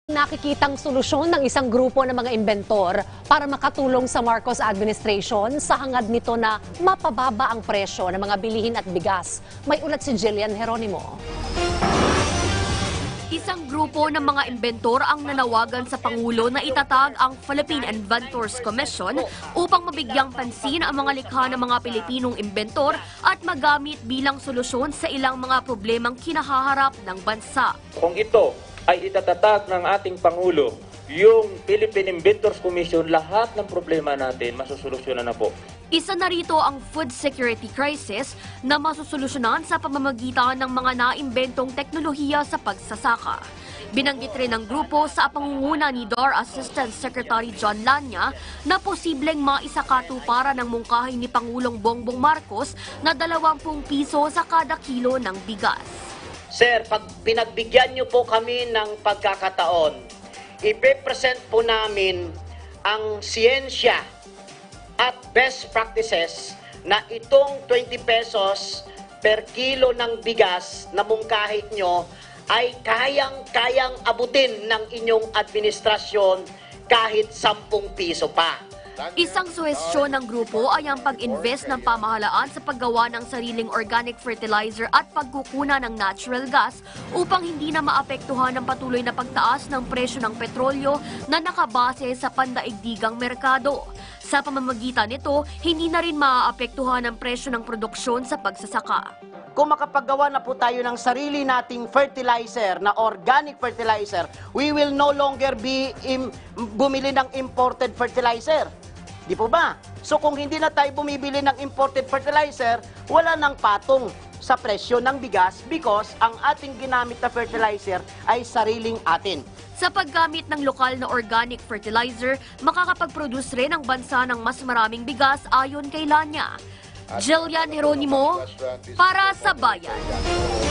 Nakikitang solusyon ng isang grupo ng mga inbentor para makatulong sa Marcos administration sa hangad nito na mapababa ang presyo ng mga bilihin at bigas. May ulat si Jillian Geronimo. Isang grupo ng mga inbentor ang nanawagan sa Pangulo na itatag ang Philippine Inventors Commission upang mabigyang pansin ang mga likha ng mga Pilipinong inbentor at magamit bilang solusyon sa ilang mga problemang kinahaharap ng bansa. Kung ito ay itatatag ng ating Pangulo, yung Philippine Inventors Commission, lahat ng problema natin masusolusyonan na po. Isa na rito ang food security crisis na masusolusyonan sa pamamagitan ng mga naimbentong teknolohiya sa pagsasaka. Binanggit rin ng grupo sa pangunguna ni DAR Assistant Secretary John Lanya na posibleng maisakatuparan ng mungkahi ni Pangulong Bongbong Marcos na 20 piso sa kada kilo ng bigas. Sir, pag pinagbigyan niyo po kami ng pagkakataon, ipe-present po namin ang siyensya at best practices na itong 20 pesos per kilo ng bigas na mungkahit nyo ay kayang-kayang abutin ng inyong administrasyon kahit 10 piso pa. Isang suhestyon ng grupo ay ang pag-invest ng pamahalaan sa paggawa ng sariling organic fertilizer at pagkukuna ng natural gas upang hindi na maapektuhan ng patuloy na pagtaas ng presyo ng petrolyo na nakabase sa pandaigdigang merkado. Sa pamamagitan nito, hindi na rin maaapektuhan ang presyo ng produksyon sa pagsasaka. Kung makapagawa na po tayo ng sarili nating fertilizer na organic fertilizer, we will no longer be bumili ng imported fertilizer. Di po ba? So kung hindi na tayo bumibili ng imported fertilizer, wala nang patong sa presyo ng bigas because ang ating ginamit na fertilizer ay sariling atin. Sa paggamit ng lokal na organic fertilizer, makakapag-produce rin ang bansa ng mas maraming bigas ayon kay Lanya. Jillian Geronimo para sa Bayan.